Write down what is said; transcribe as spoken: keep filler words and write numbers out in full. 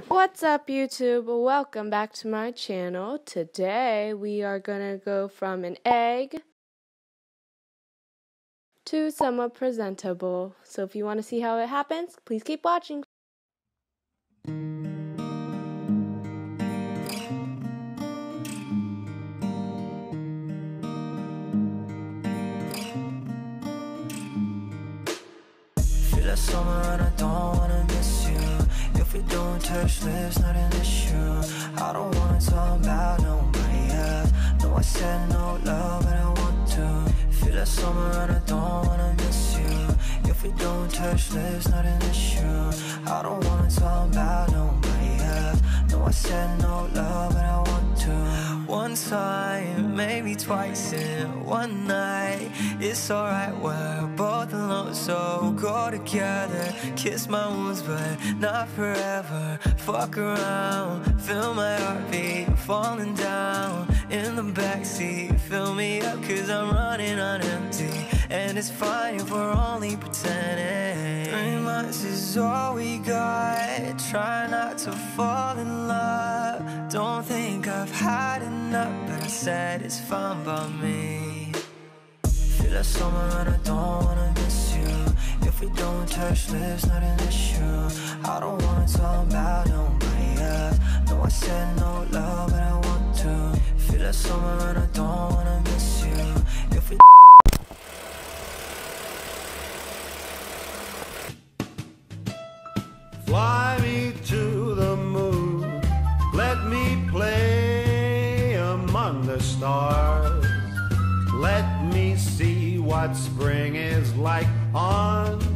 What's up, YouTube? Welcome back to my channel. Today we are gonna go from an egg to somewhat presentable. So if you want to see how it happens, please keep watching. Feel like summer and I don't wanna miss you. If we don't touch lips, not an issue. I don't wanna talk about nobody else. No, I said no love, but I want to. Feel like summer and I don't wanna miss you. If we don't touch lips, not an issue. I don't wanna talk about nobody else. No, I said no love, but I want to. One time, maybe twice in one night. It's alright, we're both alone, so go together. Kiss my wounds, but not forever. Fuck around, feel my heartbeat falling down in the backseat. Fill me up, cause I'm running on empty. And it's fine if we're only pretending. Three months is all we got. Try not to fall in love. Don't think I've had enough, but I said it's fine by me. Feel like summer and I don't wanna miss you. If we don't touch lips, not an issue. I don't wanna talk about nobody else. No, I said no love, but I want to. Feel like summer and I don't wanna miss you. If we fly me to the moon, let me play among the stars. Let me see what spring is like on